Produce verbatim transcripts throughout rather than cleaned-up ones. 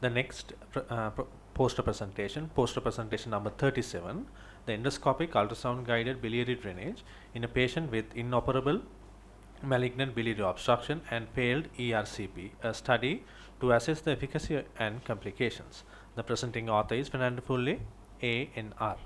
The next uh, poster presentation, poster presentation number thirty-seven, the endoscopic ultrasound guided biliary drainage in a patient with inoperable malignant biliary obstruction and failed E R C P, a study to assess the efficacy and complications. The presenting author is Fernando Fulle, A N R.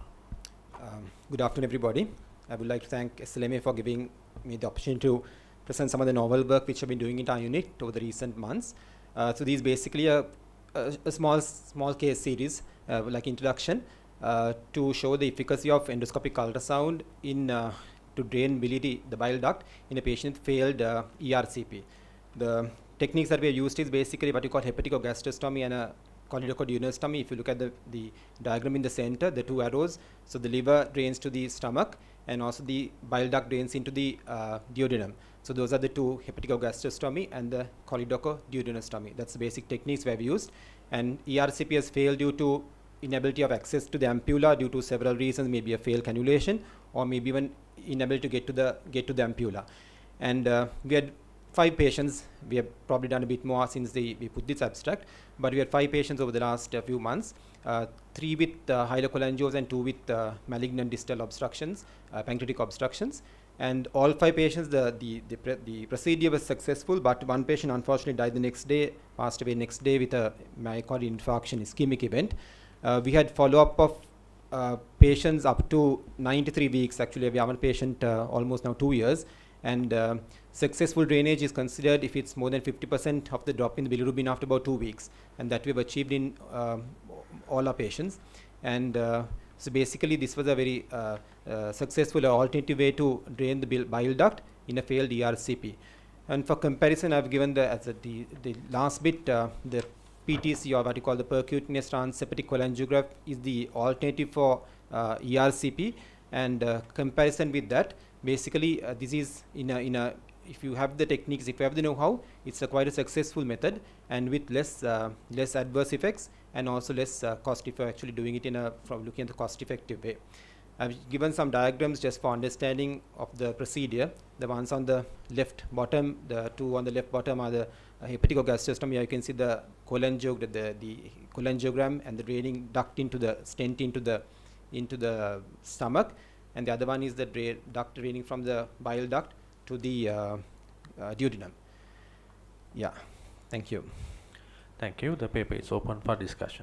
Um, good afternoon, everybody. I would like to thank S L M A for giving me the opportunity to present some of the novel work which I've been doing in our unit over the recent months. Uh, so these basically a, a, a small small case series, uh, like introduction, uh, to show the efficacy of endoscopic ultrasound in uh, to drain biliary, the bile duct, in a patient with failed uh, E R C P. The techniques that we have used is basically what you call hepaticogastrostomy and a choledochoduodenostomy. If you look at the, the diagram in the center, the two arrows, so the liver drains to the stomach and also the bile duct drains into the uh, duodenum. So those are the two, hepaticogastrostomy and the choledochoduodenostomy. That's the basic techniques we have used. And E R C P has failed due to inability of access to the ampulla due to several reasons, maybe a failed cannulation or maybe even inability to get to the get to the ampulla. And uh, we had five patients. We have probably done a bit more since the, we put this abstract, but we had five patients over the last uh, few months, uh, three with uh, hyalocholangios and two with uh, malignant distal obstructions, uh, pancreatic obstructions. And all five patients, the, the, the, pre the procedure was successful, but one patient unfortunately died the next day, passed away next day with a myocardial infarction ischemic event. Uh, we had follow-up of uh, patients up to ninety-three weeks. Actually, we have one patient uh, almost now two years. And uh, successful drainage is considered if it's more than fifty percent of the drop in the bilirubin after about two weeks. And that we've achieved in uh, all our patients. And uh, so basically this was a very uh, uh, successful alternative way to drain the bil bile duct in a failed E R C P. And for comparison, I've given the, as a, the, the last bit, uh, the P T C, or what you call the percutaneous transhepatic cholangiograph, is the alternative for uh, E R C P. And uh, comparison with that, basically uh, this is in a, in a, if you have the techniques, if you have the know-how, it's a quite a successful method and with less uh, less adverse effects and also less uh, cost if you're actually doing it in a, from looking at the cost-effective way. I've given some diagrams just for understanding of the procedure. The ones on the left bottom, the two on the left bottom are the uh, hepaticogastrostomy. Here you can see the cholangiog, the, the, the cholangiogram and the draining duct into the stent into the into the stomach, and the other one is the dra duct draining from the bile duct to the uh, uh, duodenum. Yeah, thank you. Thank you. The paper is open for discussion.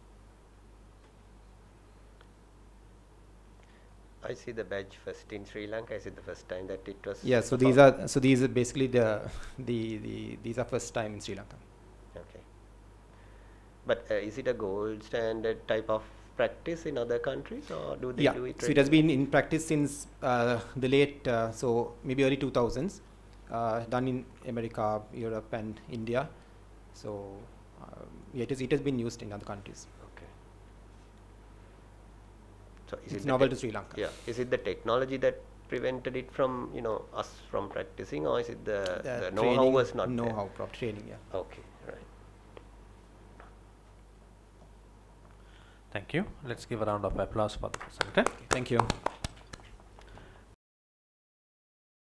I see the badge first in Sri Lanka. Is it the first time that it was? Yeah. So these are so these are basically the the the these are first time in Sri Lanka. Okay. But uh, is it a gold standard type of practice in other countries, or do they yeah. do it? So it has been in practice since uh, the late uh, so maybe early two thousands, uh, done in America, Europe, and India. So uh, yeah, it is it has been used in other countries. So is it's it novel to Sri Lanka. Yeah. Is it the technology that prevented it from, you know, us from practicing, or is it the, the, the know-how was not there? Know-how, proper training, yeah. Okay, right. Thank you. Let's give a round of applause for the presenter. Thank you.